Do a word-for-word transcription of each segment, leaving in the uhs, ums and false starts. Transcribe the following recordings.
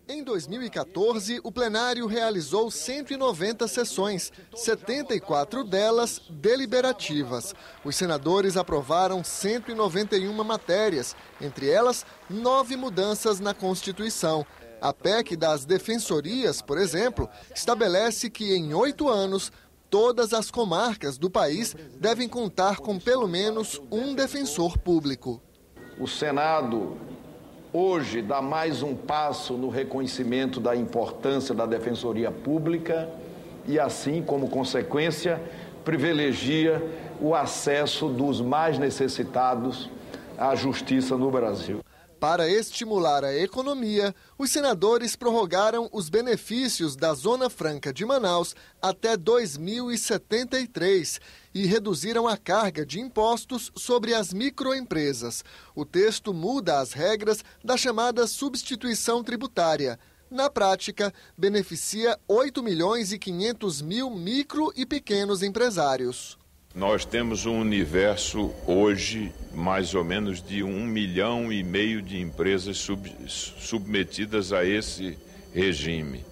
Em dois mil e quatorze, o plenário realizou cento e noventa sessões, setenta e quatro delas deliberativas. Os senadores aprovaram cento e noventa e uma matérias, entre elas, nove mudanças na Constituição. A P E C das defensorias, por exemplo, estabelece que em oito anos, todas as comarcas do país devem contar com pelo menos um defensor público. O Senado hoje dá mais um passo no reconhecimento da importância da Defensoria Pública e, assim, como consequência, privilegia o acesso dos mais necessitados à justiça no Brasil. Para estimular a economia, os senadores prorrogaram os benefícios da Zona Franca de Manaus até dois mil e setenta e três e reduziram a carga de impostos sobre as microempresas. O texto muda as regras da chamada substituição tributária. Na prática, beneficia oito milhões e quinhentos mil micro e pequenos empresários. Nós temos um universo hoje mais ou menos de um milhão e meio de empresas sub, submetidas a esse regime.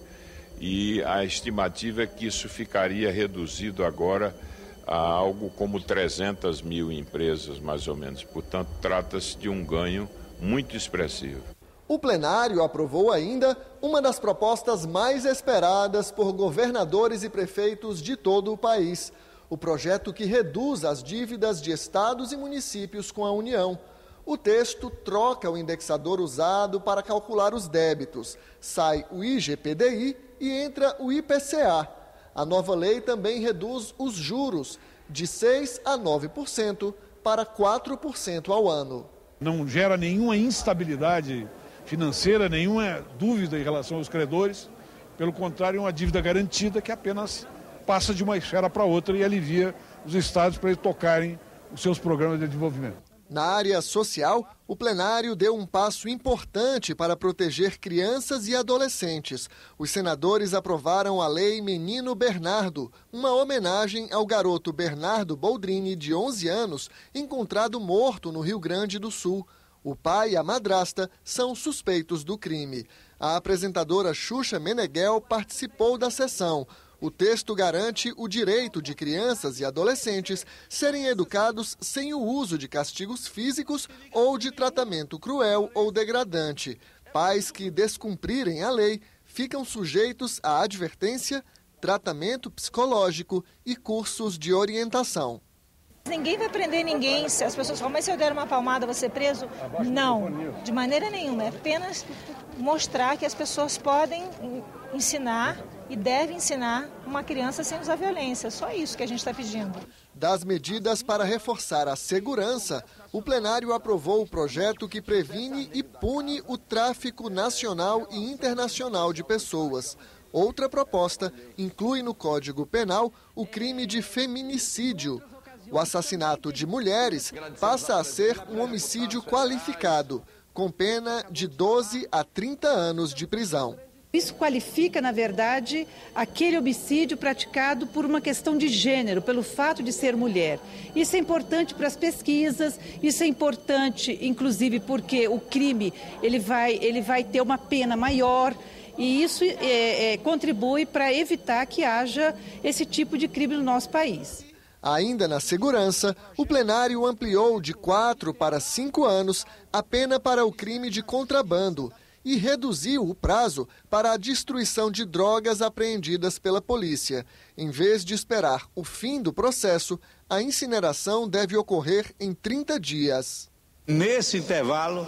E a estimativa é que isso ficaria reduzido agora a algo como trezentas mil empresas, mais ou menos. Portanto, trata-se de um ganho muito expressivo. O plenário aprovou ainda uma das propostas mais esperadas por governadores e prefeitos de todo o país. O projeto que reduz as dívidas de estados e municípios com a União. O texto troca o indexador usado para calcular os débitos. Sai o I G P D I e entra o I P C A. A nova lei também reduz os juros de seis por cento a nove por cento para quatro por cento ao ano. Não gera nenhuma instabilidade financeira, nenhuma dúvida em relação aos credores. Pelo contrário, é uma dívida garantida que apenas passa de uma esfera para outra e alivia os estados para eles tocarem os seus programas de desenvolvimento. Na área social, o plenário deu um passo importante para proteger crianças e adolescentes. Os senadores aprovaram a Lei Menino Bernardo, uma homenagem ao garoto Bernardo Boldrini, de onze anos, encontrado morto no Rio Grande do Sul. O pai e a madrasta são suspeitos do crime. A apresentadora Xuxa Meneghel participou da sessão. O texto garante o direito de crianças e adolescentes serem educados sem o uso de castigos físicos ou de tratamento cruel ou degradante. Pais que descumprirem a lei ficam sujeitos a advertência, tratamento psicológico e cursos de orientação. Ninguém vai prender ninguém. Se as pessoas falam, mas se eu der uma palmada, vou ser preso? Não, de maneira nenhuma. É apenas mostrar que as pessoas podem ensinar e devem ensinar uma criança sem usar violência. Só isso que a gente está pedindo. Das medidas para reforçar a segurança, o plenário aprovou o projeto que previne e pune o tráfico nacional e internacional de pessoas. Outra proposta inclui no Código Penal o crime de feminicídio. O assassinato de mulheres passa a ser um homicídio qualificado, com pena de doze a trinta anos de prisão. Isso qualifica, na verdade, aquele homicídio praticado por uma questão de gênero, pelo fato de ser mulher. Isso é importante para as pesquisas, isso é importante, inclusive, porque o crime ele vai, ele vai ter uma pena maior e isso é, é, contribui para evitar que haja esse tipo de crime no nosso país. Ainda na segurança, o plenário ampliou de quatro para cinco anos a pena para o crime de contrabando e reduziu o prazo para a destruição de drogas apreendidas pela polícia. Em vez de esperar o fim do processo, a incineração deve ocorrer em trinta dias. Nesse intervalo,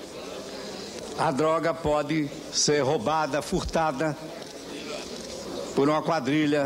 a droga pode ser roubada, furtada por uma quadrilha,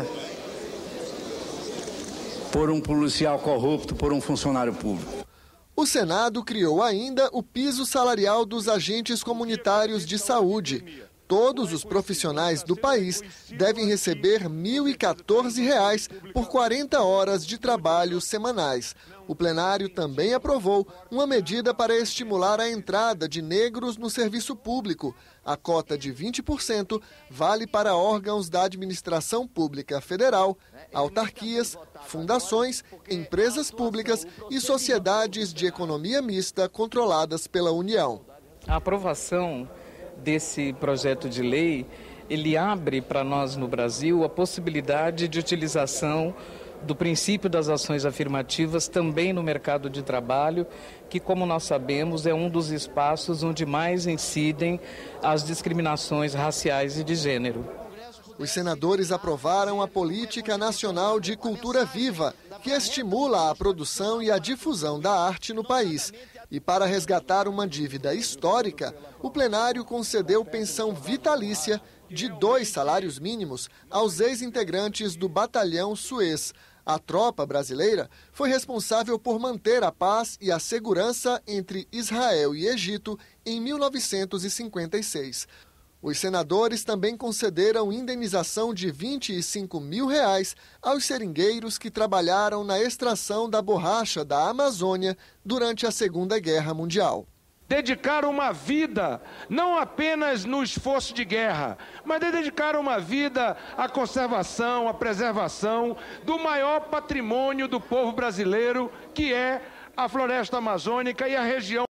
por um policial corrupto, por um funcionário público. O Senado criou ainda o piso salarial dos agentes comunitários de saúde. Todos os profissionais do país devem receber mil e quatorze reais por quarenta horas de trabalho semanais. O plenário também aprovou uma medida para estimular a entrada de negros no serviço público. A cota de vinte por cento vale para órgãos da administração pública federal, autarquias, fundações, empresas públicas e sociedades de economia mista controladas pela União. A aprovação desse projeto de lei, ele abre para nós no Brasil a possibilidade de utilização do princípio das ações afirmativas também no mercado de trabalho, que, como nós sabemos, é um dos espaços onde mais incidem as discriminações raciais e de gênero. Os senadores aprovaram a Política Nacional de Cultura Viva, que estimula a produção e a difusão da arte no país. E para resgatar uma dívida histórica, o plenário concedeu pensão vitalícia de dois salários mínimos aos ex-integrantes do Batalhão Suez. A tropa brasileira foi responsável por manter a paz e a segurança entre Israel e Egito em mil novecentos e cinquenta e seis. Os senadores também concederam indenização de vinte e cinco mil reais aos seringueiros que trabalharam na extração da borracha da Amazônia durante a Segunda Guerra Mundial. Dedicar uma vida, não apenas no esforço de guerra, mas dedicar uma vida à conservação, à preservação do maior patrimônio do povo brasileiro, que é a floresta amazônica e a região